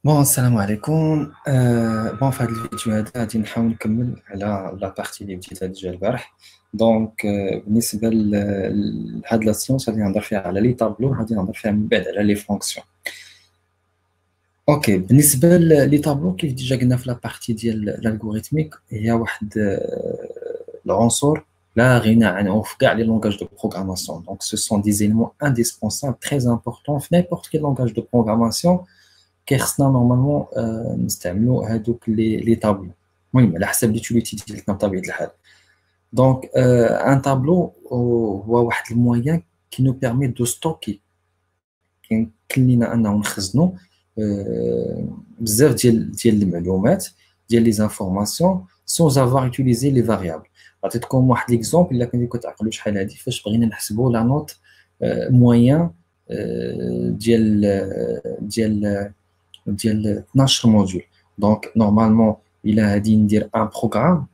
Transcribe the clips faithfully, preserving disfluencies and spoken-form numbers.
بون السلام عليكم آه بون في هذا الفيديو هذا غادي نحاول نكمل على لا بارتي اللي بديتها ديجا البارح. دونك آه بالنسبه ل- لهاد لا سيونس غادي نهضر فيها على لي طابلو، غادي نهضر فيها من بعد على لي فونكسيون. اوكي، بالنسبه ل- لي طابلو كيف ديجا قلنا في لا بارتي ديال الالغوريثميك، هي واحد آه، العنصر لا غنى عنه في كاع لي لونغاج دو بروغراماسيون. دونك سو سون دي زيليمون انديسبونسابل تري امبورطون في نيمبورت كيل لونغاج دو بروغراماسيون. كيخصنا نورمالمون آه، نستعملوا هذوك لي لي طابلو، المهم على حسب ليتيليتي ديالنا بطبيعه الحال. دونك ان طابلو هو واحد المويان كي نو بيرمي دو ستوكي، كيمكن لينا انه نخزنوا آه، بزاف ديال ديال المعلومات، ديال لي زانفورماسيون سون افوار يوتيليزي لي فاريابل. عطيتكم واحد ليكزومبل الا كنتو كتعقلوا شحال هادي فاش بغينا نحسبوا لا نوت مويان ديال ديال ديال اثناش موديول. دونك نورمالمون الا غادي ندير ان بروغرام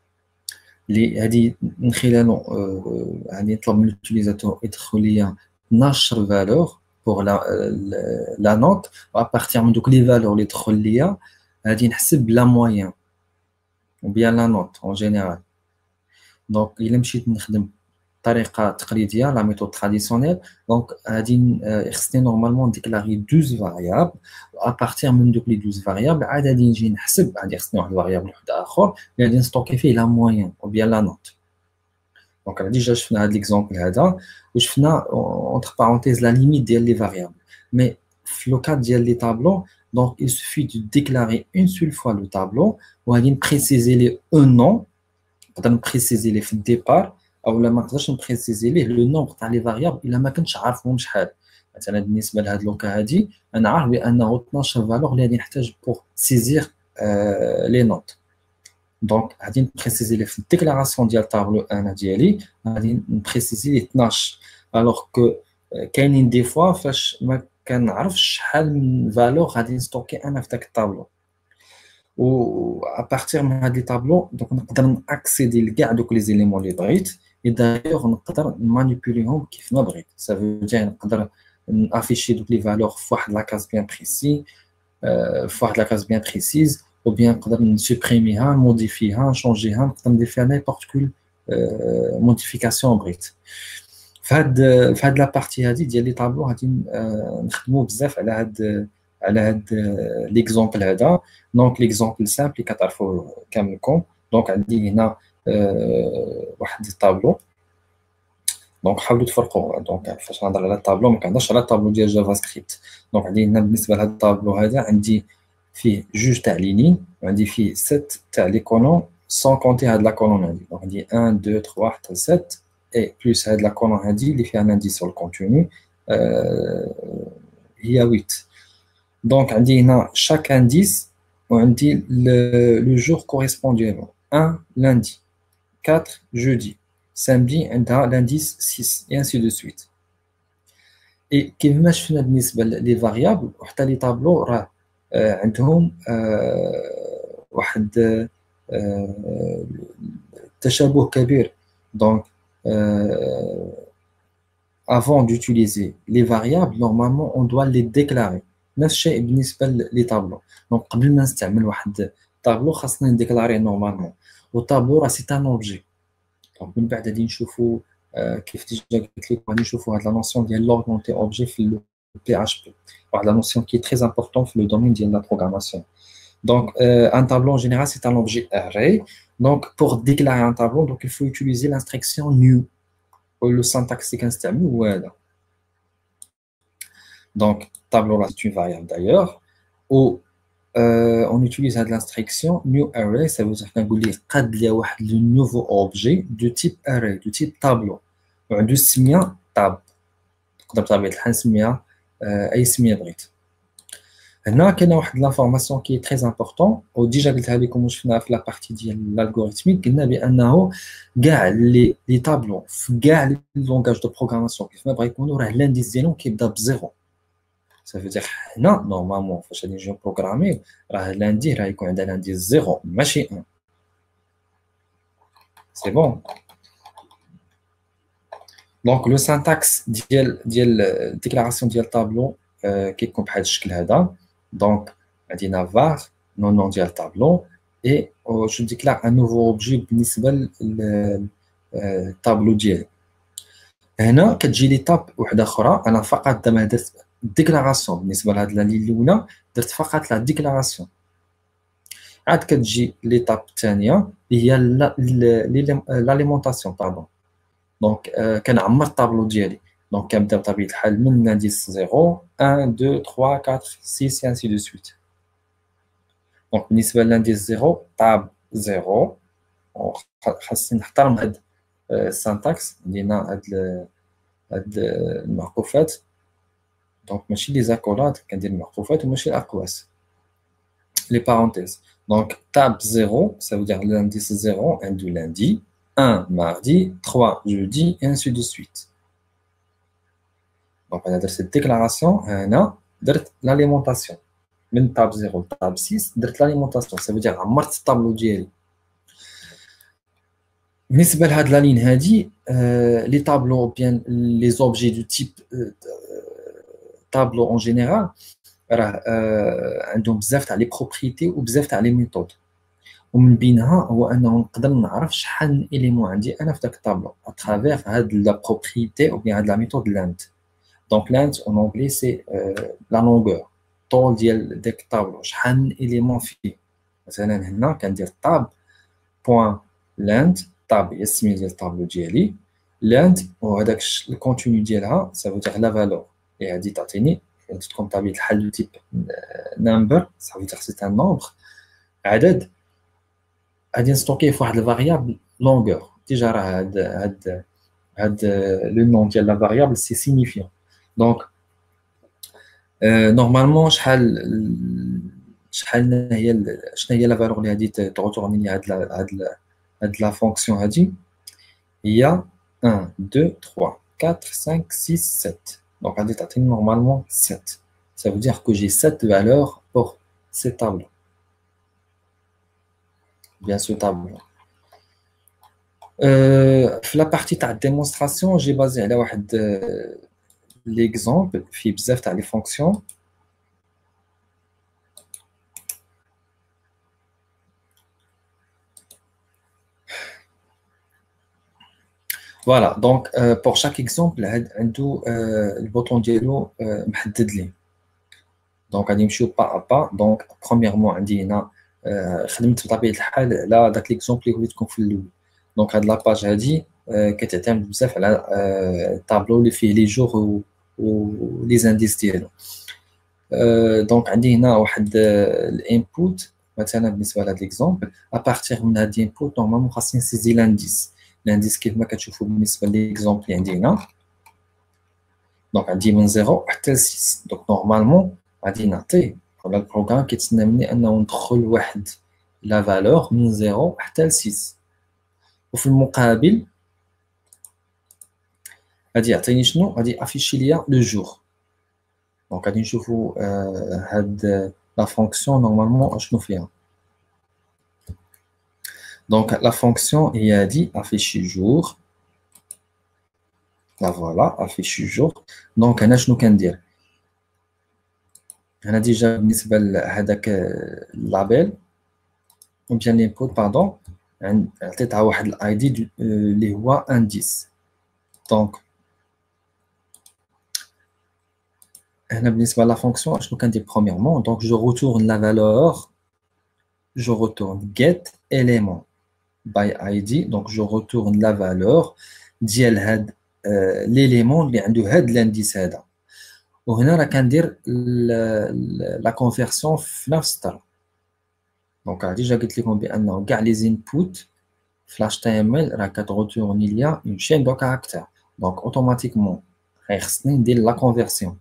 اللي غادي من خلاله آه، غادي نطلب من اليوتيليزاتور يدخل ليا اثناش فالور بوغ لا لا نوت، وابارتيغ من دوك لي فالور اللي دخل ليا غادي نحسب لا مويان ou bien la note en général. دونك الا مشيت نخدم طريقه تقليديه لا ميثود تراديسيونيل، دونك غادي ن- خصني نورمالمون ديكلاري دوز فاريابل، وابارتيغ من دوك لي دوز فاريابل عاد غادي نجي نحسب، غادي خصني واحد الفاريابل واحد اخر اللي غادي نستوكي فيه لا موين او بيان لا نوت. دونك ديجا شفنا هاد ليكزومبل هذا وشفنا اونتر بارونتيز لا ليميت ديال لي فاريابل. مي في لو كاد ديال لي طابلو، دونك il suffit de déclarer une seule fois le tableau وغادي نبريسيزي لي un nom. نقدر نبريسيزي ليه في الديبار، او لا ما نقدرش نبريسيزي ليه لو نومبر تاع لي فاريابل الا ما كنتش عارفهم شحال. مثلا بالنسبه لهاد لوكا هادي انا عارف بانه اثناش فالور اللي غادي نحتاج بوغ سيزير آه لي نوت. دونك غادي نبريسيزي ليه في الديكلاراسيون ديال طابلو انا ديالي، غادي نبريسيزي ليه اثناش. الوغ كو كاينين دي فوا فاش ما كنعرفش شحال من فالور غادي نستوكي انا في داك الطابلو، و ابارتيغ من هاد لي طابلو دونك نقدر ناكسيدي لكاع دوك لي زيليمون اللي بغيت، اي دايوغ نقدر نمانيبيليهم كيف ما بغيت. سافو دير نقدر نافيشي دوك لي فالور في واحد لاكاز بيان بريسي، في واحد لاكاز بيان بريسيز، او بيان نقدر نسوبريميها نموديفيها نشونجيها، نقدر ندير فيها نيمبورت كول موديفيكاسيون بغيت. في هاد في هاد لا بارتي هادي ديال لي طابلو غادي نخدموا بزاف على هاد على هاد ليكزومبل هذا. دونك ليكزومبل سامبل اللي كتعرفوا كاملكم. دونك عندي هنا آه، واحد الطابلو. دونك حاولوا تفرقوا، دونك فاش نهضر على الطابلو ما كنهضرش على الطابلو ديال جافا سكريبت. دونك عندي هنا بالنسبه لهذا الطابلو هذا عندي فيه جوج تاع لينين، وعندي فيه ست تاع لي كولون سون كونتي هاد لا كولون هادي. دونك عندي واحد اثنين ثلاثة حتى ستة اي بلس هاد لا كولون هادي اللي فيها لانديس سور الكونتوني آه هي ثمانية. دونك عندي هنا chaque indice وعندي le, le jour correspondant. un lundi, quatre jeudi, samedi عندها l'indice six et ainsi de suite. et كيف ما شفنا بالنسبه لي فاريابل وحتى لي طابلو راه آه، عندهم آه، واحد آه، تشابه كبير. دونك avant d'utiliser les variables, normalement, on doit les déclarer. نفس الشيء بالنسبة لي طابلو. دونك قبل ما نستعمل واحد طابلو خاصنا نديكلاريه نورمالمون، والطابلو راه سي ان اوبجي. دونك من بعد غادي نشوفوا آه، كيف ديجا قلت لكم غادي نشوفوا هاد لا نوسيون ديال لورينتي اوبجي في لو بي اتش بي، واحد لا نوسيون كي تري امبورطون في لو دومين ديال لا بروغراماسيون. Donc, euh, un tableau en général, c'est un objet array. Donc, pour déclarer un tableau, donc, il faut utiliser l'instruction new. Le syntaxe كنستعمل هو هذا. Donc, tableau là, c'est une variable d'ailleurs. Ou euh, on utilise l'instruction new array, ça veut dire qu'on dit qu'il y a un nouveau objet de type array, de type tableau. On dit سميه tab. تقدر بطبيعة الحال نسميها أي سمية بغيت. هنا كاينه واحد لافورماسيون كي تري امبورطون، وديجا قلتها لكم وشفناها في لابارتي ديال الالغوريثميك. قلنا بانه كاع لي لي طابلو في كاع لي لونغاج دو بروغراماسيون كيف ما بغا يكونوا راه لانديس ديالهم كيبدا بزيرو. صافي دير حنا نورمالمون فاش غادي نجيو بروغرامي راه لاندي راه يكون عندها لانديس زيرو ماشي واحد. سي بون. دونك لو سانتاكس ديال ديال الديكلاراسيون ديال طابلو كيكون بحال الشكل هذا. دونك عندنا var non nom ديال tableau et euh, je déclare un nouveau objet بالنسبه للطابلو ديالي. هنا كتجي ليتاب وحده اخرى، انا فقط دابا درت ديكلاراسيون بالنسبه لهاد لا لين الاولى، درت فقط لا ديكلاراسيون. عاد كتجي ليتاب الثانيه اللي هي لاليمونطاسيون باردون. دونك كنعمر الطابلو ديالي. دونك كنبدا بطبيعه الحال من لانديس صفر واحد اثنين ثلاثة أربعة ستة ainsi de suite. دونك بالنسبه للانديس صفر طاب صفر، خاصني نحترم هاد السانتاكس ديالنا، هاد هاد المعقوفات. دونك ماشي لي زاكولات، كندير المعقوفات وماشي الاقواس، les parenthèses. Donc tab zéro, ça veut dire l'indice zéro, un du lundi, un mardi, trois jeudi, et ainsi de suite. Donc on a cette déclaration, on a l'alimentation. Même tab zéro, tab six, l'alimentation. Ça veut dire عمرت الطابلو ديالي. بالنسبة لهاد لا لين هادي، les tableaux ou bien les objets du type tableau en général راه عندهم بزاف تاع لي بروبريتي وبزاف تاع لي ميثود، ومن بينها هو انه نقدر نعرف شحال من اليمون عندي انا في داك الطابلو اترافير هاد لا بروبريتي او بيان هاد لا ميثود لانت. دونك لانت اون انجلي سي لا لونغور، طول ديال داك الطابلو، شحال من اليمون فيه. مثلا هنا كندير طاب بوين لانت، طاب هي السميه ديال الطابلو ديالي، لانت وهداك الكونتوني ديالها سا فو دير لا فالور اللي غادي تعطيني تكون بطبيعه الحال دو تيب نمبر، ça veut dire c'est un nombre، عدد غادي نستوكيه في واحد الفاريابل لونغور. ديجا راه هاد هاد هاد لو نون ديال لا فاريابل سي سيغنيفيون. دونك نورمالمون شحال شحال هي شنو هي لا فالور اللي غادي تغوتورني لي هاد هاد هاد لا فونكسيون هادي، هي واحد اثنين ثلاثة أربعة خمسة ستة سبعة. Donc, on dit normalement sept. Ça veut dire que j'ai sept valeurs pour ce tableau. Bien, ce tableau. Euh, la partie de la démonstration, j'ai basé là euh, l'exemple, في بزاف تاع les fonctions. Voilà, donc euh, pour chaque exemple, عندو euh, le bouton ديالو euh, محدد لي. دونك غادي نمشيو با با. دونك برومييرمون عندي هنا خدمت بطبيعه الحال على داك ليكزومبل اللي وريتكم في الاول. دونك هاد لاباج هادي كتعتمد بزاف على الطابلو اللي فيه لي جور و لي زانديس ديالو. دونك عندي هنا واحد الانبوت مثلا بالنسبه لهاد ليكزومبل، ابارتيغ من هاد الانبوت نورمالمون خاصني نسيزي لانديس. لانديس كيف ما كتشوفوا بالنسبه ليكزومبل اللي عندي هنا، دونك عندي من صفر حتى ل ستة. دونك نورمالمون غادي نعطي ولا البروغرام كيتسنى مني انه ندخل واحد لا فالور من صفر حتى ل ستة، وفي المقابل غادي يعطيني شنو؟ غادي افيشي ليا لو جور. دونك غادي نشوفوا آه هاد لا فونكسيون نورمالمون اشنو فيها. دونك لا فونكسيون هي هادي افيشي جور. لا فوالا افيشي جور. دونك هنا شنو كندير؟ هنا ديجا بالنسبه لهذاك اللابيل او بيان لينبوت باردون عطيتها واحد الاي دي اللي هو انديس. دونك هنا بالنسبه لا فونكسيون شنو كندير برومييرمون؟ دونك جو روتورن لا فالور، جو روتورن get element by id. دونك جو روتورن لا فالور ديال هاد ليليمون اللي عنده هاد لانديس هذا، وهنا راه كندير لا كونفيرسيون في نفس الطرف. دونك ديجا قلت لكم بانه كاع لي زينبوت في لاش تي ام ال راه كتغوتورني ليا اون شين دو كاركتير. دونك اوتوماتيكمون خصني ندير لا كونفيرسيون.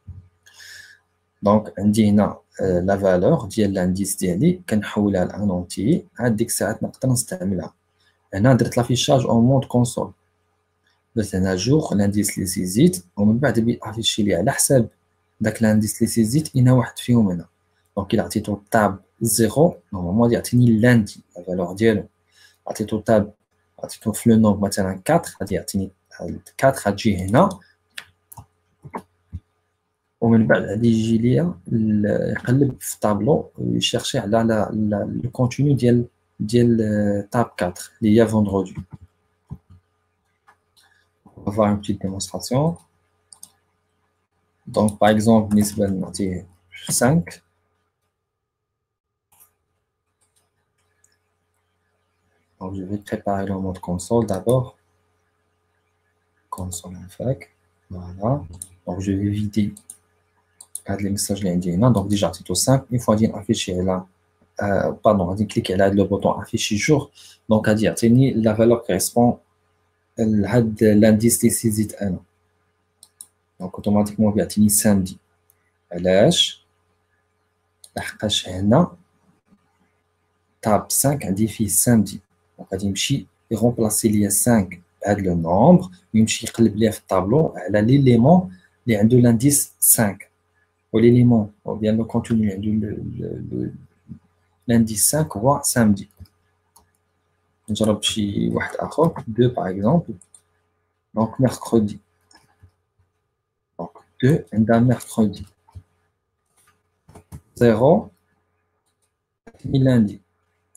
دونك عندي هنا لا فالور ديال لانديس ديالي كنحولها لان اونتي، عاد ديك الساعات نقدر نستعملها. هنا درت لافيشاج اون مود كونسول، درت هنا جوغ لانديس لي سيزيت، ومن بعد بيافيشي لي على حساب داك لانديس لي سيزيت اين واحد فيهم هنا. دونك الا عطيتو تاب صفر نورمالمون غادي يعطيني لاندي لا فالور ديالو. عطيتو تاب عطيتو في لو نومبر مثلا أربعة غادي يعطيني أربعة غتجي هنا، ومن بعد غادي يجي ليا يقلب في الطابلو ويشيرشي على لو كونتوني ديال ديال تاب quatre اللي هي فوندردي. On va voir une petite démonstration. Donc par exemple بالنسبة نعطيه cinq. Donc je vais préparer le mode console d'abord. Console infac. Voilà. Donc je vais vider les messages là. Donc déjà c'est tout simple. Une fois dit afficher là, euh, pardon, on dit cliquer là le bouton afficher jour. Donc à dire la valeur correspond à l'indice des six un. Donc automatiquement il y a samedi. علاش لحقاش هنا tab cinq عندي فيه samedi. Donc غادي يمشي يغومبلاسي ليا cinq بهذا لو نومبر ويمشي يقلب ليا في الطابلو على ليليمون اللي عنده لانديس cinq وليليمون او بيان لو كونتوني عنده لانديس cinq هو samedi. نجرب شي واحد اخر deux par exemple. Donc mercredi. Donc deux عندها mercredi. zéro lundi.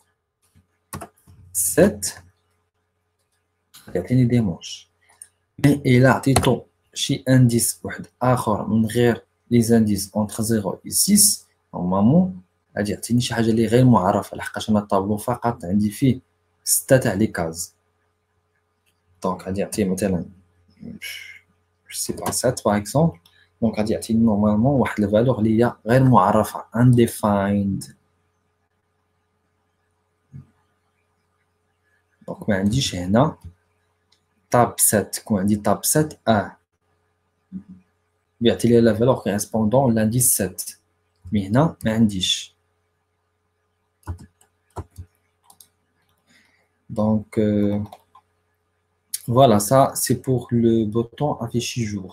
sept يعطيني ديمونش. مي إلا عطيتو شي انديس واحد آخر من غير لي زانديس اونتر zéro و six نورمالمون غادي يعطيني شي حاجة اللي غير معرفة لحقاش أنا الطابلو فقط عندي فيه ستة تاع لي كاز. دونك غادي يعطيه مثلا سي با sept باغ اكزومبل. دونك غادي يعطيني نورمالمون واحد الفالور اللي هي غير معرفة undefined. دونك ما عنديش هنا tab sept. كون عندي tab sept اه بيعطي لي لا فالور كوريسبوندون لانديس sept. مي هنا ما عنديش. دونك voilà, ça c'est pour le bouton afficher jour.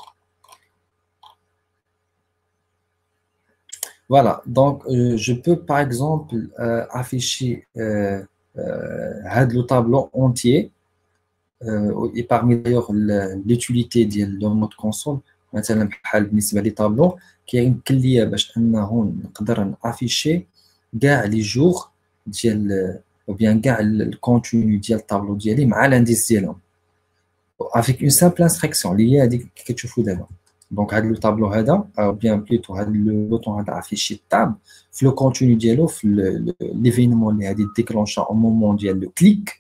Voilà, donc euh, je peux par exemple euh, afficher euh, euh, le tableau entier euh, et parmi d'ailleurs l'utilité de mode console. مثلا بحال بالنسبه لي طابلو كاين كليه باش انه نقدر نافيشي كاع لي جور ديال او بيان كاع الكونتوني ديال الطابلو ديالي مع لانديس ديالهم avec une simple instruction اللي هي هذيك كتشوفوا دابا. دونك هذا لو طابلو هذا او بيان بليتو هذا لو بوطون هذا افيشي تاب في لو كونتوني ديالو في ليفينمون اللي غادي ديكلونشا او مومون ديال لو كليك.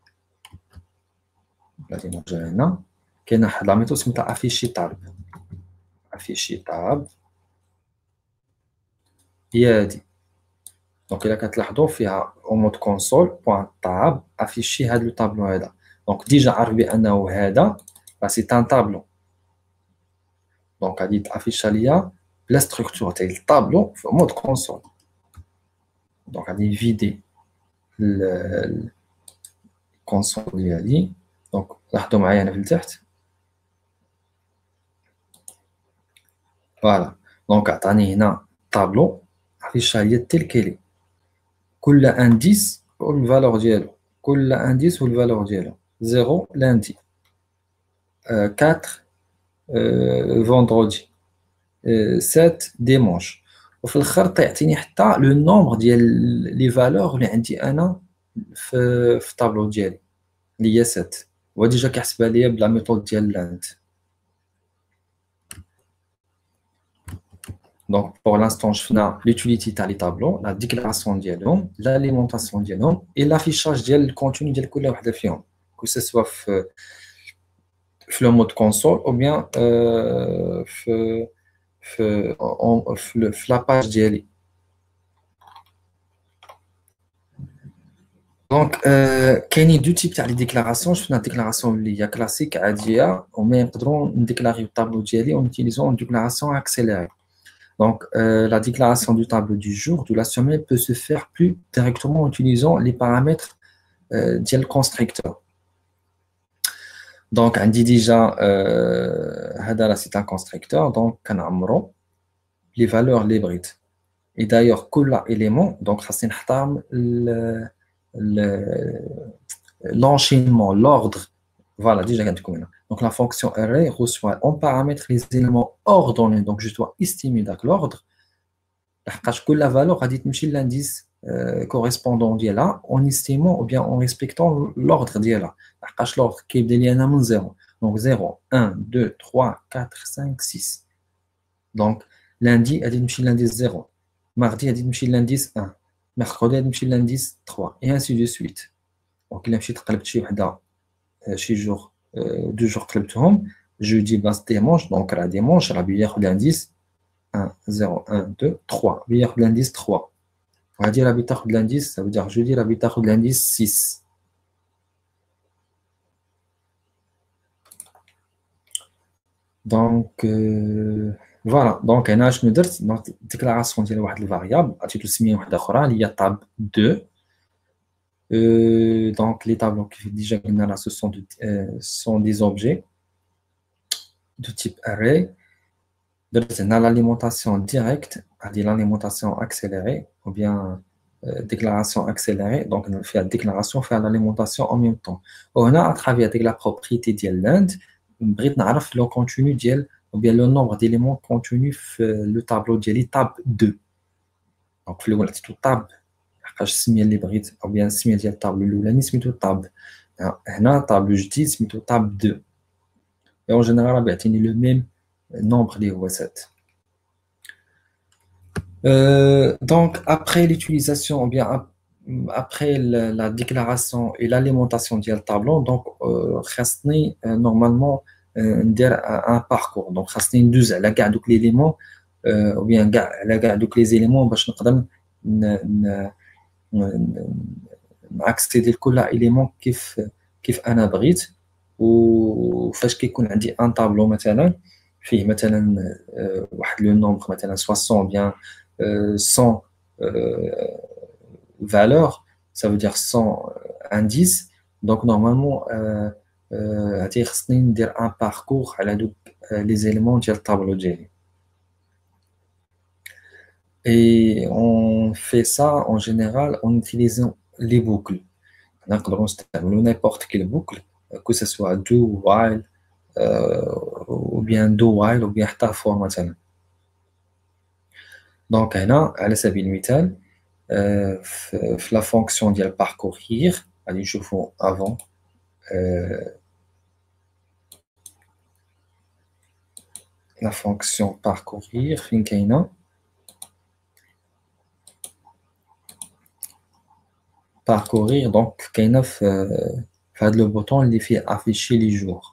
غادي نرجع هنا كاينه واحد لا ميثود سميتها افيشي تاب. افيشي تاب هي هادي. دونك الا كتلاحظوا فيها او مود كونسول بوان تاب افيشي هذا لو طابلو هذا. دونك ديجا عارف بانه هذا راه سي ان طابلو. دونك غادي تافيشا ليا بلا ستركتور تاع الطابلو في مود كونسول. دونك غادي نفيدي الكونسول ديالي. دونك لاحظوا معايا هنا في التحت. فوالا دونك عطاني هنا طابلو افيشا ليا تيل كيلي كل انديس والفالور ديالو. كل انديس والفالور ديالو. zéro lundi, euh, quatre euh, vendredi, euh, sept dimanche. وفي الاخر تعطيني حتى لو نومبر ديال لي فالور اللي عندي انا في في الطابلو ديالي اللي هي sept. هو ديجا كيحسبها ليا بلا ميثود ديال لاند. دونك بور لانستون شفنا لوتيليتي تاع لي طابلو لا ديكلاراسيون ديالهم لاليمونطاسيون ديالهم اي لافيشاج ديال الكونتوني ديال كل وحده فيهم que ce soit في في le mode console ou bien euh, في في في في la page ديالي. دونك كاينين دو تيب تاع لي ديكلاراسيون. شفنا ديكلاراسيون اللي هي كلاسيك عاديه وما نقدروا نديكلاريو الطابلو ديالي اون utilisant une déclaration accélérée. Donc euh, la déclaration du tableau du jour de la semaine peut se faire plus directement en utilisant les paramètres euh, ديال constructeur. Donc عندي ديجا هذا راه سي ان كونستركتور. دونك كنعمرو لي فالور لي بغيت. اي دايوغ كل اليمون دونك خاصني نحترم لونشينمون لوردر Voilà, déjà, donc la fonction array reçoit en paramètre les éléments ordonnés. Donc je dois estimer l'ordre. Que la valeur a dit l'indice euh, correspondant là en estimant ou bien en respectant l'ordre là. L'ordre qui est zéro. Donc zéro, un, deux, trois, quatre, cinq, six. Donc lundi a dit l'indice zéro. Mardi a dit l'indice un. Mercredi a dit l'indice trois. Et ainsi de suite. Donc il a fait chez jour, deux jours قلبتهم jeudi basse dimanche donc la dimanche راه بياخذ l'indice un, zéro, un, deux, trois بياخذ l'indice trois وهذه راه بتاخذ l'indice ça veut dire jeudi راه بتاخذ l'indice six donc euh, voilà donc هنا شنو درت donc déclaration ديال واحد الفاريابل عطيتو سميه واحده اخرى اللي هي tab deux. Euh, donc les tableaux qui déjà là, ce sont, de, euh, sont des objets de type array. On a l'alimentation directe, c'est-à-dire l'alimentation accélérée, ou bien euh, déclaration accélérée. Donc on fait la déclaration, on fait l'alimentation en même temps. On a à travers la propriété de l'Inde, on a le contenu diel, ou bien le nombre d'éléments contenus dans le tableau de tab deux. Donc le tab حاجه السميه اللي بغيت او بيان السميه ديال الطابلو الاولاني سميتو طاب هنا طابلو جديد سميتو طاب deux et en général راه بيعطيني لو ميم nombre اللي هو sept. Euh, donc après l'utilisation ou bien après la, la déclaration et l'alimentation ديال الطابلو donc euh, خاصني euh, normalement euh, ندير un parcours donc خاصني ندوز على كاع دوك ليليمون euh, ou bien كاع على كاع دوك لي زيليمون باش نقدر ناكسيدي لكل اليمون كيف كيف انا بغيت وفاش كيكون عندي ان طابلو مثلا فيه مثلا واحد لو نومبر مثلا soixante bien cent valeurs ça veut dire cent indices donc normalement غادي خصني ندير ان باركور على دوك لي زيليمون ديال الطابلو ديالي. Et on fait ça en général en utilisant les boucles. N'importe quelle boucle, que ce soit do, while, euh, ou bien do, while, ou bien ta forme. Donc, على سبيل المثال, في la fonction ديال parcourir, allez, je fais avant. Euh, la fonction parcourir, فين كاينه parcourir donc كاينه في في هذا le bouton اللي فيه afficher les jours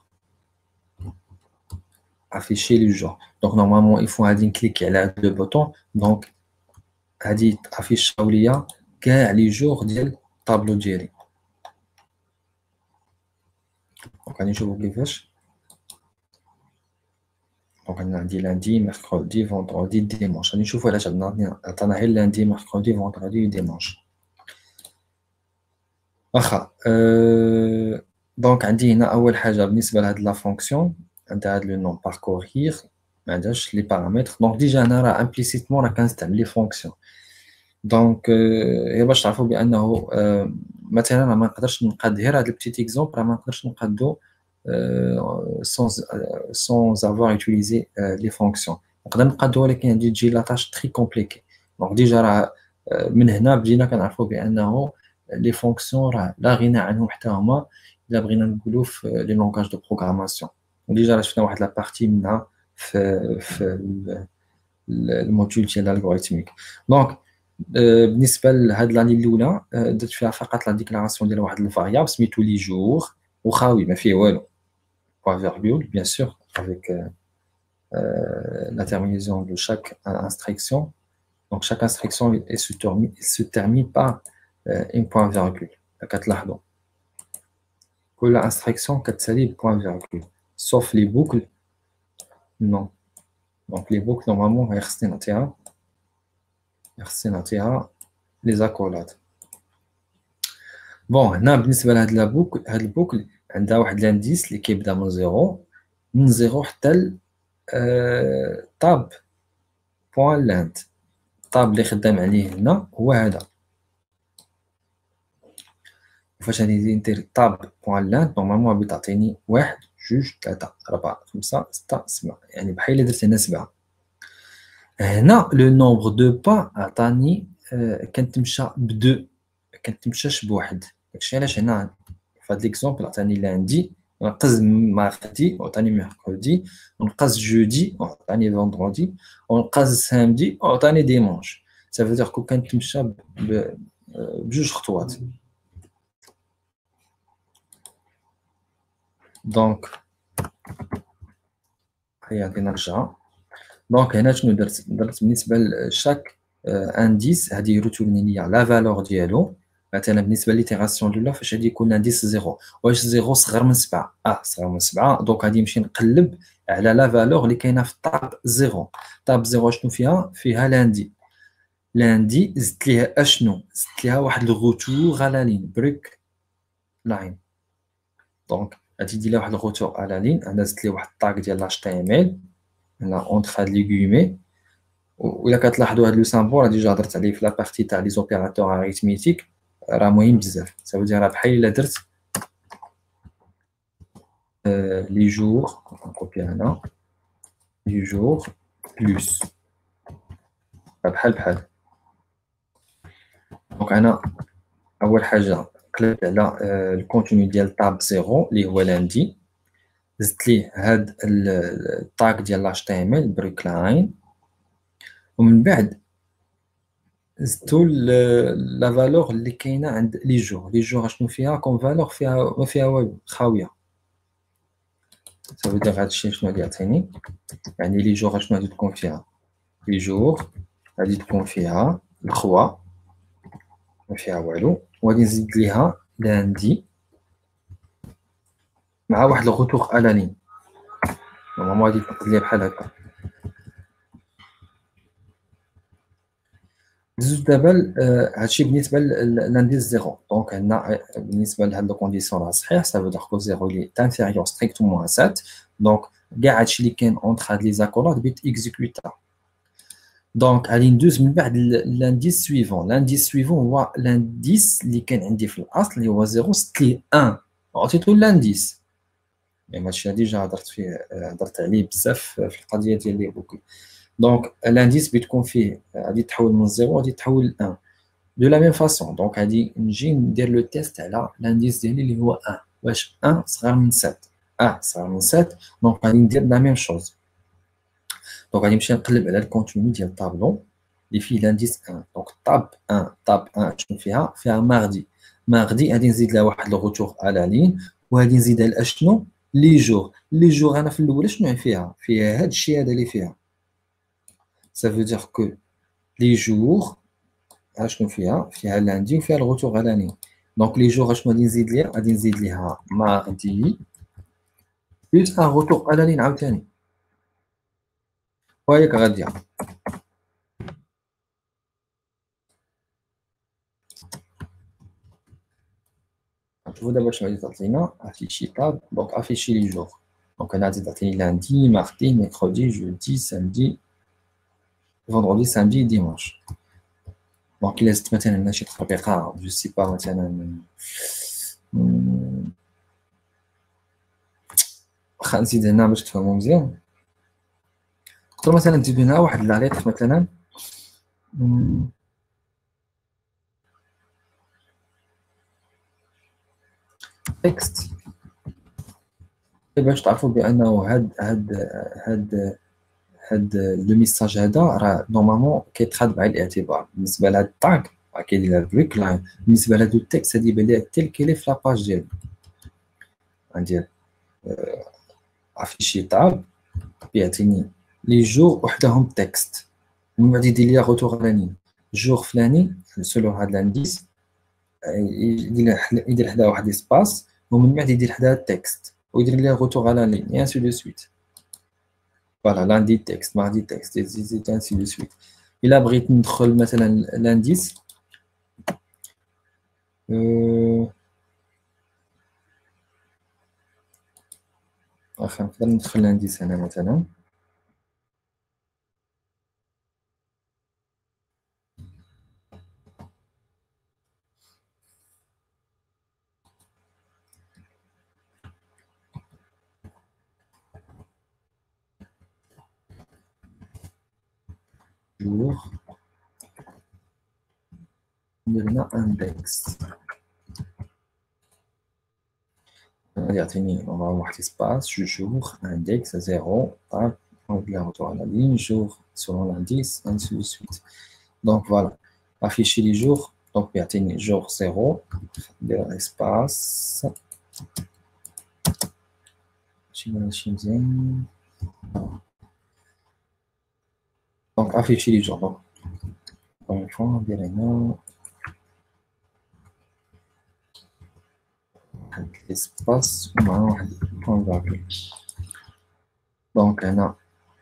afficher les jours donc normalement il faut غادي نكليك على هذا le bouton donc غادي afficher ليا كاع les jours ديال الطابلو ديالي donc غادي نشوفوا كيفاش donc عندي lundi mercredi vendredi dimanche غادي نشوفوا علاش عندنا عطانا غير lundi mercredi vendredi dimanche واخا أه... دونك عندي هنا اول حاجه بالنسبه لهاد لا فونكسيون عندها هاد لو نون باركورير ما عندهاش لي بارامتر دونك ديجا انا راه امبليسيتمون راه كنستعمل لي فونكسيون دونك هي باش تعرفوا بانه أه... مثلا ما نقدرش نقاد غير هاد البتيت اكزومبل راه ما نقدرش نقادو sans sans avoir utilisé les fonctions نقدر نقادو ولكن عندي تجي لا تاش تري كومبليكي دونك ديجا راه من هنا بدينا كنعرفوا بانه les fonctions لا غنى عنهم حتى هما الا بغينا نقولوا في لي لونغاج دو بروغراماسيون وديجا راه شفنا واحد لا بارتي منها في في الموديول ديال الالغوريثميك دونك بالنسبه لهاد لاني الاولى درت فيها فقط لا ديكلاراسيون ديال واحد الفاريابل سميتو لي جور وخاوي ما فيه والو point virgule bien sûr avec euh, la terminaison de chaque instruction donc chaque instruction se termine, se termine par un point virgule كتلاحظوا كل instruction كتسالي point virgule sauf les boucles non donc les boucles normalement خصني نعطيها خصني نعطيها les accolades بون هنا بالنسبه لهاد لا بوكل هاد البوكل عندها واحد لانديس اللي كيبدا من زيرو من زيرو حتى ل طاب بوان لاند الطاب اللي خدام عليه هنا هو هذا فاش غادي ندير طاب بوان لاند نورمالمون غادي تعطيني واحد جوج ثلاثة أربعة خمسة ستة سبعة، يعني بحال إلا درت هنا سبعة. هنا لو نومبر دو با عطاني آه، كنتمشى بدو، كنتمشاش بواحد. داكشي علاش هنا في هاد ليكزومبل عطاني لاندي، ونقز مارتي وعطاني ميركودي، ونقز جودي وعطاني فوندردي، ونقز سامدي وعطاني ديمونش. سافو دير كو كنتمشى ب- ب- بجوج خطوات. دونك هيا غادي نرجع. دونك هنا شنو درت؟ درت بالنسبه لشاك انديس غادي يروتورني ليا لا فالور ديالو. مثلا بالنسبه ليتيراسيون الاولى فاش غادي يكون انديس زيرو، واش زيرو صغر من سبعة؟ اه صغر من سبعة، دونك غادي نمشي نقلب على لا فالور اللي كاينه في الطاب زيرو. طاب زيرو شنو فيها؟ فيها لاندي. لاندي زدت ليها اشنو؟ زدت ليها واحد الغوتور على لين بريك لاين. دونك غادي ندير لها واحد الغوتور على لين. انا زدت ليه واحد الطاق ديال لاش تي ام ال هنا اونتر هاد لي غومي. وإلا كتلاحظوا هاد لو سامبول راه ديجا هضرت عليه في لا بارتي تاع لي زوبيراتور اريتميتيك، راه مهم بزاف. سا دير راه بحال الا درت لي جور، نكوبي هنا لي جور بلوس، بحال بحال. دونك انا اول حاجه قلبت على الكونتوني ديال طاب زيرو اللي هو لاندي، زدت ليه هاد الطاق ديال لاش تي ام ال بريك لاين، ومن بعد زدتو لا فالور اللي كاينه عند لي جور. لي جور شنو فيها كون فالور؟ فيها ما فيها والو، خاويه. سافو دير هادشي شنو غادي يعطيني؟ يعني لي جور شنو غادي تكون فيها؟ لي جور غادي تكون فيها الخوا، ما فيها والو، وغادي نزيد ليها لاندي مع واحد الغوتور على لين. نورمالمون غادي تنقز ليا بحال هكا. زوج دابا هادشي بالنسبه لانديس زيرو. دونك هنا بالنسبه لهاد لو كونديسيون راه صحيح، سافو دير كو زيرو لي انفيريور ستريكتومون ا سبعة. دونك كاع هادشي اللي كاين اونتر هاد لي زاكولات بيت اكزيكوتا. دونك غادي ندوز من بعد لانديس سويفون. لانديس سويفون هو لانديس اللي كان عندي في الاصل اللي هو زيرو، زدت ليه واحد وعطيتو لانديس. يعني هادشي ديجا هضرت فيه، هضرت عليه بزاف في القضيه ديال لي بوكل. دونك لانديس بتكون فيه غادي تحول من زيرو غادي تحول ل واحد دو لا ميم فاصون. دونك غادي نجي ندير لو تيست على لانديس ديالي اللي هو واحد، واش واحد صغر من سبعة؟ واحد صغر من سبعة، دونك غادي ندير لا ميم شوز. دونك غادي نمشي نقلب على الكونتوني ديال الطابلو اللي فيه لانديس واحد. دونك طاب واحد، طاب واحد شنو فيها؟ فيها ماردي. ماردي غادي نزيد لها واحد الغوتور على لين، وغادي نزيدها لاشنو؟ لي جور. لي جور انا في الاولى شنو فيها؟ فيها هاد الشيء هذا اللي فيها. ça veut dire que les jours شنو فيها؟ فيها لاندي وفيها الغوتور على لين. دونك لي جور شنو غادي نزيد ليها؟ غادي نزيد ليها ماردي بلس ان غوتور على لين عاوتاني، وهي غاديه. شوفوا دابا شنو غادي تعطينا افيشي طاب. دونك افيشي لي جور. دونك انا غادي تعطيني لاندي مارتي ميركودي جودي سامدي فوندردي سامدي ديمانش. دونك الا زدت مثلا هنا شي تطبيقه جو سي با مثلا واخا نزيد هنا باش تفهموا مزيان. نقدر مثلا نزيد هنا واحد لا ليتر مثلا تكست باش تعرفوا بانه هاد هاد هاد هاد لو ميساج هذا راه نورمالمون كيتخاد مع الاعتبار. بالنسبه لهاد الطاغ راه كاين لها بريك لاين، بالنسبه لهادو التكست هادي يبان ليها تيل كيلي في لاباج ديالي. غندير افيشي طاب بيعطيني لي جور وحدهم تكست، ومن بعد يدير لي غوتور على لين جور فلاني سولو هاد لانديس، يدير يدير حدا واحد اسباس، ومن بعد يدير حدا التكست ويدير لي غوتور على لين اي انسي دو سويت. فوالا لاندي تكست ماردي تكست زيد انسي دو سويت. الا بغيت ندخل مثلا لانديس أه... واخا نقدر ندخل لانديس هنا مثلا jours, on a index. On va avoir un espace, jour, index, zéro, on va retour à la ligne, jour, selon l'indice, ainsi de suite. Donc voilà, afficher les jours, donc il y a jour zéro, espace, donc afficher les jours. Donc, encore une fois, on dirait non. L'espace, point virgule. Donc, on a,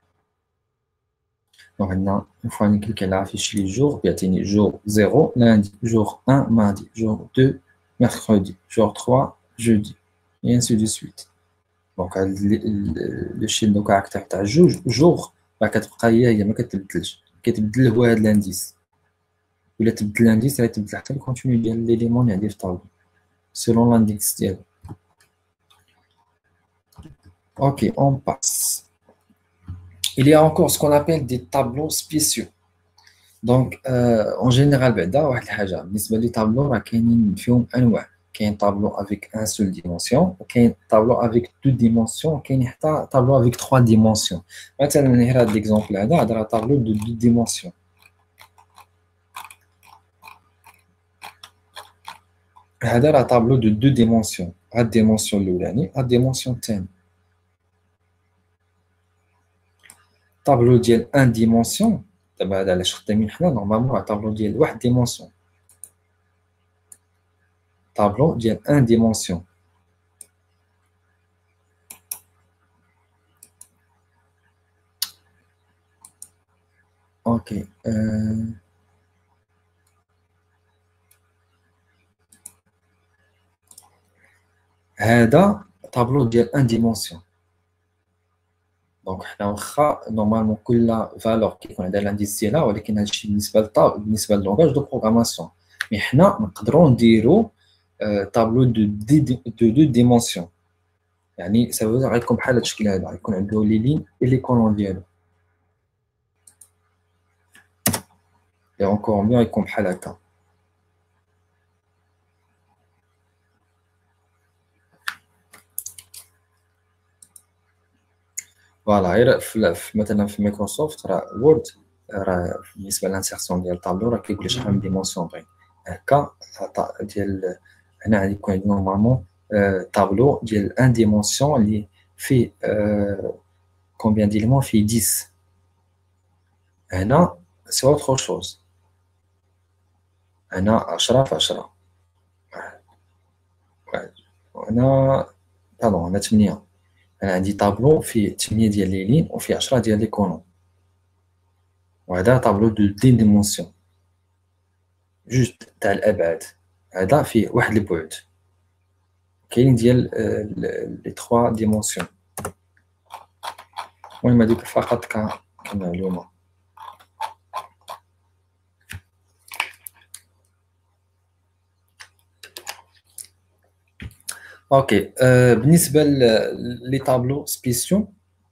donc, on a, une fois qu'on clique là, afficher les jours, il y a jour zéro, lundi, jour un, mardi, jour deux, mercredi, jour trois, jeudi, et ainsi de suite. Donc, le chiffre de caractère تاع جوج jour, راه كتبقى هي هي ما كتبدلش، كتبدل هو هذا الانديس. ولا تبدل الانديس راه تبدل حتى الكونتينيو ديال ليليمون اللي في الطابلو selon l'index ديالو. Ok, on passe. Il y a encore ce qu'on appelle des tableaux spéciaux. Donc, euh, en général, بعدا واحد الحاجة بالنسبة لي tableau راه كاينين فيهم أنواع. كاين tableau avec un seul dimension, كاين tableau avec deux dimensions, كاين حتى tableau avec trois dimensions. مثلا هذا l'exemple هذا هذا راه tableau de deux dimensions. هذا راه tableau de deux dimensions. هاد dimension الأولاني هاد dimension الثاني. tableau ديال un dimension دابا هذا علاش خدامين حنا نورمالمون راه tableau ديال واحد dimension. tableau ديال un dimension. Ok. Euh... هذا tableau ديال un dimension. دونك حنا واخا نورمالمون كل فالور كيكون عندها الانديس ديالها ولكن هادشي بالنسبه للطاب بالنسبه للونغاج دو بروغراماسيون. مي حنا نقدروا نديروا طابلو دو دي دو دو ديمونسيون. يعني سافو غيكون بحال هاد الشكل هذا غيكون عنده لي لين اي لي كولون ديالو. اي اونكور ميو غيكون بحال هكا. فوالا غير مثلا في مايكروسوفت راه وورد راه بالنسبه للانسيرسيون ديال الطابلو راه كيقول لك شحال من ديمونسيون بغي هكا ديال هنا غادي يكون عندنا نورمالمون طابلو ديال ان ديمونسيون اللي فيه كومبيان ديليمون فيه dix. هنا سي اوتر شوز. هنا عشرة في عشرة. هنا باردون هنا ثمانية. أنا عندي طابلو فيه ثمانية ديال لي لين وفيه عشرة ديال لي كولون. وهذا طابلو دو دي ديمونسيون جوست تاع الأبعاد. هذا فيه واحد البعد. كاين ديال لي تخوا ديمونسيون. المهم هادوك فقط كمعلومة. اوكي euh, بالنسبه لي طابلو سبيسيو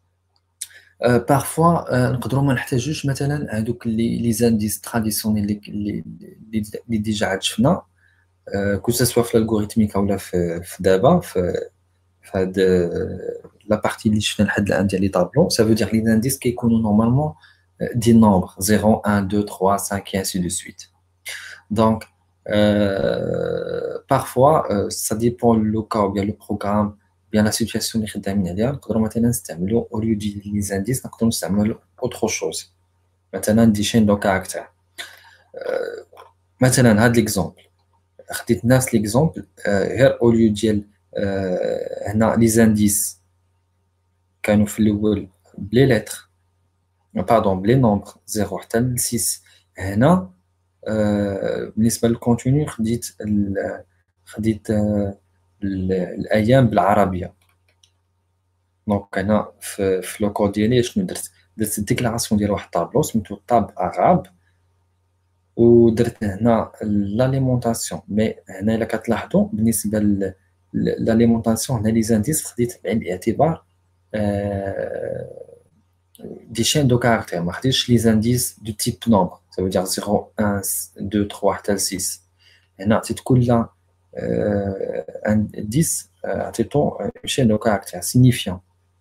بارفوا نقدروا ما نحتاجوش مثلا هذوك لي لي زانديس تراديسيونيل اللي اللي ديجا عاد شفنا كو سوا في الالغوريثميك ولا في في دابا في في هاد لا بارتي اللي شفنا لحد الان ديال لي طابلو. سا فو دير لي زانديس كيكونوا نورمالمون دي نومبر زيرو واحد اثنين ثلاثة خمسة et ainsi de suite. Donc Euh, parfois, euh, ça dépend le cas ou bien le programme, bien la situation اللي خدامين عليها. نقدروا مثلا نستعملوا au lieu ديال لي زانديس نقدروا نستعملوا autre chose. مثلا دي chaînes de caractères. euh, مثلا هاد ليكزومبل خديت نفس ليكزومبل غير au lieu ديال euh, هنا لي زانديس كانوا في الاول بلي لتر باردون بلي نومبر زيرو حتى ل ستة. هنا بالنسبه للكونتينيو خديت خديت الايام بالعربيه. دونك انا في في لو كود ديالي شنو درت درت ديكلاراسيون ديال واحد الطابلو سميتو طاب اغاب ودرت هنا لاليمونطاسيون. مي هنا الا كتلاحظوا بالنسبه لاليمونطاسيون هنا لي زانديس خديت بعين الاعتبار des chaînes de caractères. ما خديتش les indices du type nombre. Ça veut dire zéro, un, deux, trois حتى six. هنا عطيت كل indice عطيتو une chaîne de caractères signifiant.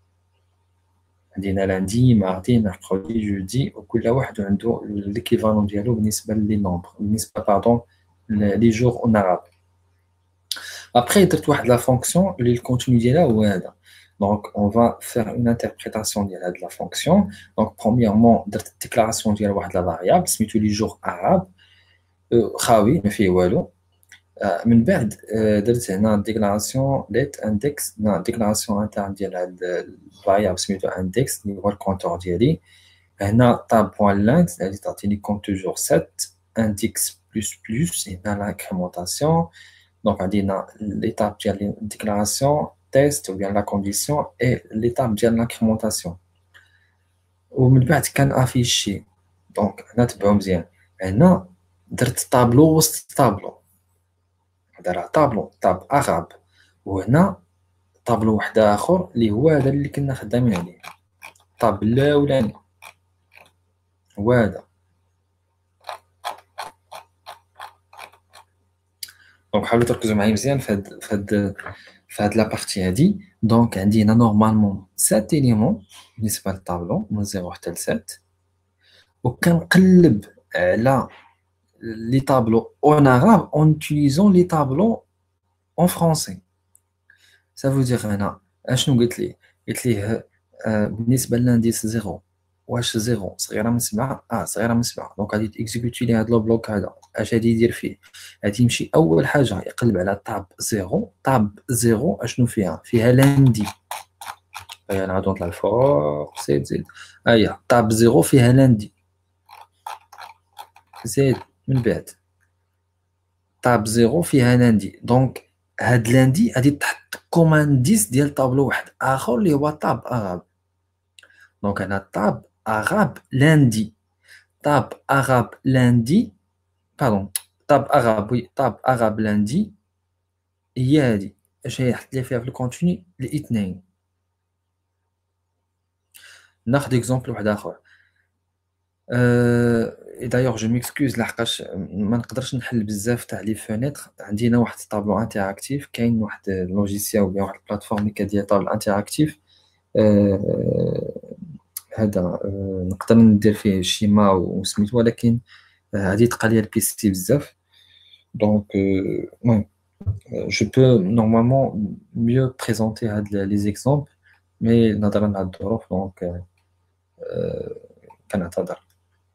عندنا lundi, mardi, mercredi, jeudi وكل واحد عنده l'équivalent ديالو بالنسبة لي nombres. بالنسبة pardon les jours en arabe. Après, درت واحد la fonction اللي الcontenu ديالها هو هذا. Donc, on va faire une interprétation de la fonction. Donc, premièrement, la déclaration de la variable, c'est tous les jours arabes. Khawi, mais fait walou. من بعد درت هنا déclaration let index نا déclaration interne ديال هاد الفاريابل سميتو index اللي هو الكونتور ديالي هنا tab point length اللي تعطيني comme toujours sept index plus plus هنا l'incrémentation. Donc, عندنا l'étape ديال déclaration test ou bien la condition et l'étape de l'incrémentation. ومن بعد كان affiché. Donc هنا تبعو مزيان. هنا درت طابلو وسط طابلو. هذا راه طابلو طاب أغاب. وهنا طابلو واحد آخر اللي هو هذا اللي كنا خدامين عليه. طاب الأولاني هو هذا. دونك حاولوا تركزوا معايا مزيان في هاد في هاد في هاد لا بارتي هادي. دونك عندي هنا نورمالمون سبعة إليمون بالنسبة للطابلو من صفر حتى لسبعة. وكنقلب على لي طابلو اون arabe en utilisant les tableaux en français. Ça veut dire هنا اشنو قلت لي؟ قلت ليه بالنسبة للانديس زيرو واش زيرو صغيرة من سبعة؟ اه صغيرة من سبعة. دونك غادي تيكزيكوتي لي هاد لو بلوك هذا. اش غادي يدير فيه؟ غادي يمشي أول حاجة يقلب على طاب زيرو. طاب زيرو اشنو فيها؟ فيها لاندي. هيا نعاودو نطلع الفوق زيد زيد. هيا طاب زيرو فيها لاندي. زيد من بعد طاب زيرو فيها لاندي. دونك هاد لاندي غادي تحط كومانديس ديال طابلو واحد آخر اللي هو طاب أغاب. دونك هنا طاب أغاب لاندي. طاب أغاب لاندي باردون طاب أغاب وي طاب أغاب لاندي هي هادي. اش هي حط لي فيها في الكونتوني؟ الاثنين. ناخذ اكزومبل واحد اخر. أه... دايوغ جو ميكسكوز لحقاش ما نقدرش نحل بزاف تاع لي فونيتر. عندنا واحد الطابلو انتراكتيف كاين واحد لوجيسيال ولا واحد البلاتفورم اللي كدير طابلو انتراكتيف. أه... هذا أه... نقدر ندير فيه شيما وسميتو ولكن غادي تبقى ليا البيسي بزاف. دونك المهم je peux normalement mieux présenter les exemples mais نظرا على الظروف دونك كنعتذر.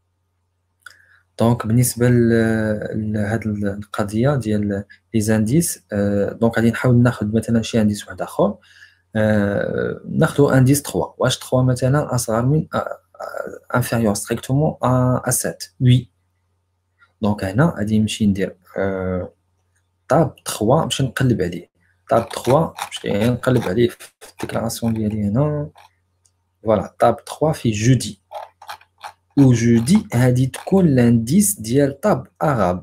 دونك بالنسبه لهاد القضيه ديال لي زانديس دونك غادي نحاول ناخذ مثلا شي انديس واحد اخر. ناخذ انديس ثلاثة. واش ثلاثة مثلا اصغر من inférieur strictement à سبعة وي. دونك هنا غادي نمشي ندير طاب ثلاثة باش نقلب عليه. طاب ثلاثة باش نقلب عليه في الديكلاراسيون ديالي هنا. فوالا طاب ثلاثة في جودي. و جودي هادي تكون لانديس ديال طاب أغاب.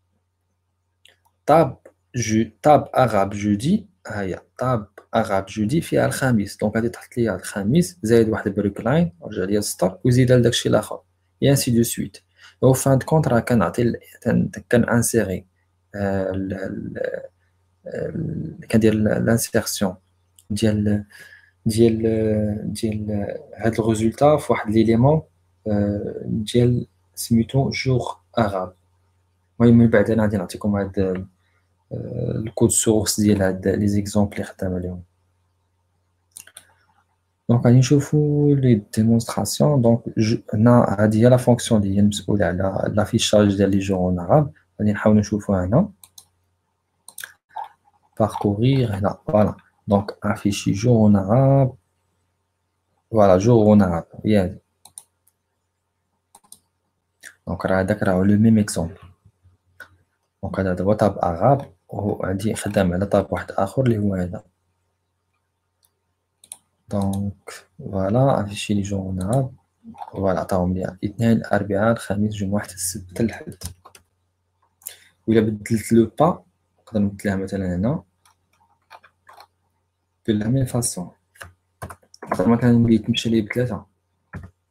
طاب جو طاب أغاب جودي هيا طاب أغاب جودي فيها الخميس. دونك غادي تحط ليا الخميس زايد واحد البريك لاين ورجع ليا السطر وزيد لداكشي الآخر اي انسي دو سويت. و فان كونط راه كنعطي كنانسيري كندير لانسيرسيون ديال ديال ديال هاد الريزولتا في واحد ليليمون ديال سميتو جور أغاب. المهم من بعد انا غادي نعطيكم هاد الكود سورس ديال هاد لي زيكزامبل اللي خدام عليهم. دونك غادي نشوفو لي ديمونستراسيون. دونك هنا هادي هي لا فونكسيون اللي هي المسؤوله على لافيشاج ديال لي جور اون أغاب. غادي نحاولو نشوفوها هنا parcourir هنا. فوالا دونك افيشي جور اون أغاب. فوالا جور اون أغاب هي هادي. دونك راه هداك راه لو ميم اكزومبل. دونك هذا هو طاب أغاب وعندي خدام على طاب واحد اخر اللي هو هذا. دونك فوالا افيشي لي جور اون أغاب. فوالا عطاهم لي الاثنين الاربعاء الخميس الجمعة حتى السبت الحد. وإلا بدلت لو با نقدر نبدلها مثلا هنا de la même façon. مثلا بغيت نمشي ليه بثلاثة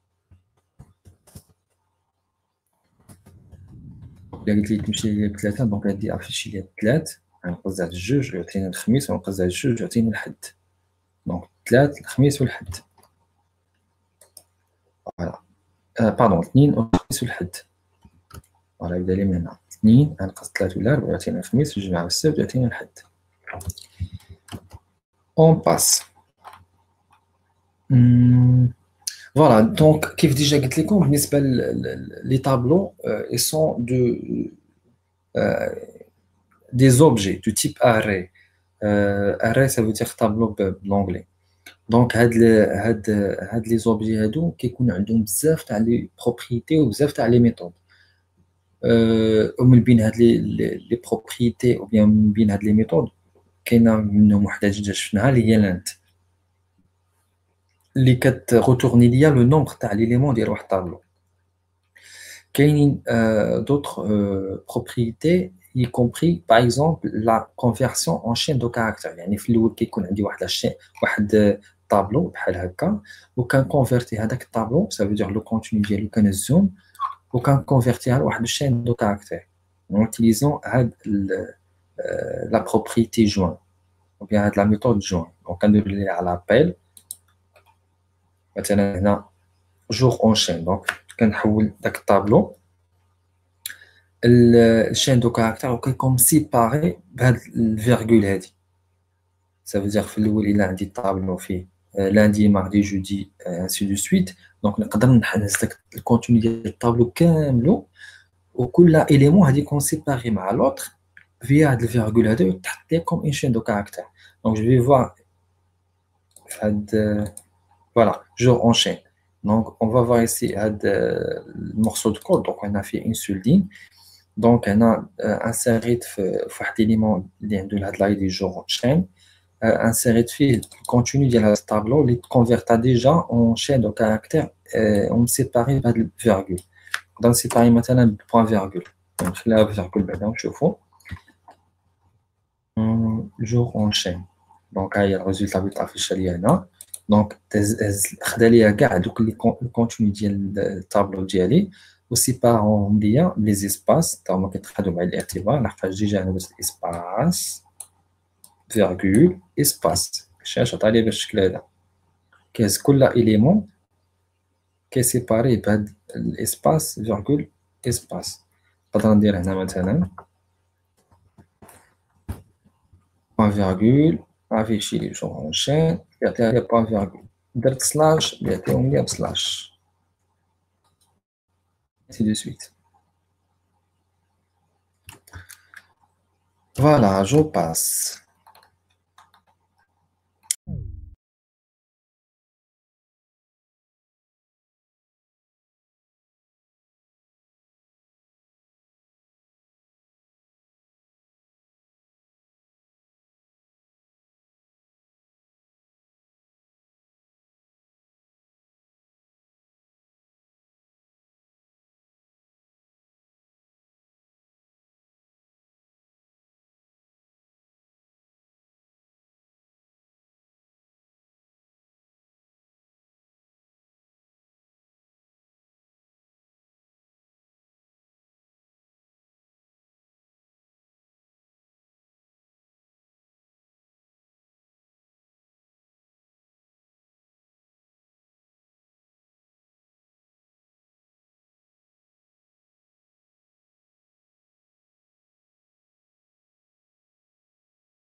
إلا قلت لي تمشي ليا بثلاثة دونك غادي أفيشي ليا الثلاث غنقص على الجوج يعطيني الخميس ونقص على الجوج يعطيني الحد دونك الثلاث الخميس والحد فوالا آه باردون اثنين والخميس والحد فوالا يبدا لي من هنا اثنين غنقص ثلاث ولا أربعة يعطيني الخميس والجمعة والسبت يعطيني الحد اون باس فوالا دونك كيف ديجا قلت لكم بالنسبة لي طابلو ils sont de des objets du type array. Euh, array, ça veut dire tableau l'anglais. Donc, هاد هاد هاد les objets هادو كيكون عندهم بزاف تاع لي propriétés وبزاف تاع لي méthodes. Euh, ومن بين هاد لي لي propriétés ou bien من بين هاد لي méthodes كاينه منهم وحده جديده شفناها اللي هي لانت اللي كتغوتورني ليا لو نومبر تاع ليليمون ديال واحد الطابلو. كاينين d'autres propriétés y compris par exemple la conversion en chaîne de caractères. يعني في الاول كيكون عندي واحد الشين واحد طابلو بحال هكا وكنكونفيرتي هذاك الطابلو ça veut dire le contenu ديالو كنزوم وكنكونفيرتيها لواحد الشين دو كاركتير en utilisant هاد la propriété joint ou bien هاد la méthode joint. donc كندير ليها على appel مثلا هنا jour enchaîne donc كنحول داك الطابلو الشين دو كاركتير وكيكون سيباري بهاد الفيرغول هادي. ça veut dire في الاول الا عندي طابلو فيه lundi mardi jeudi ainsi de suite donc نقدر نحنس داك الكونتوني ديال الطابلو كاملو وكل élément غادي يكون سيباري مع l'autre via هاد الفيرغول هذا وتحط ليه comme une chaîne de caractères. donc je vais voir هاد voilà jour enchaîne. donc on va voir ici هاد le morceau de code. donc on a fait une seule ligne. donc on a inséré في واحد l'élément اللي عنده هاد لاي دي jour enchaîne inséré فيه الكونتوني ديال هاد الطابلو اللي converta déjà en chaîne de caractères ومسيباري بهاد الفيرغول. نقدر نسيباري مثلا بوان فيرغول نخليها فيرغول بعدا ونشوفو jour enchaîne. donc ها هي الريزولتا اللي طافيش ليا هنا. دونك خدا ليا كاع دوك لي الكونتوني ديال الطابلو ديالي وسيبارهم ليا لي زيسباس تا هما كيتخادو مع الاعتبار لحقاش ديجا انا درت اسباس فيرغول اسباس شاش عطا لي بالشكل هذا كيهز كل اليمون كيسيباري بهاد الاسباس فيرغول اسباس. نقدر ندير هنا مثلا بوان فيرغول افيشي لي جور اونشين يعطيها لي بوان فيرغول درت سلاش يعطيهم لي بسلاش ainsi de suite. Voilà, je passe.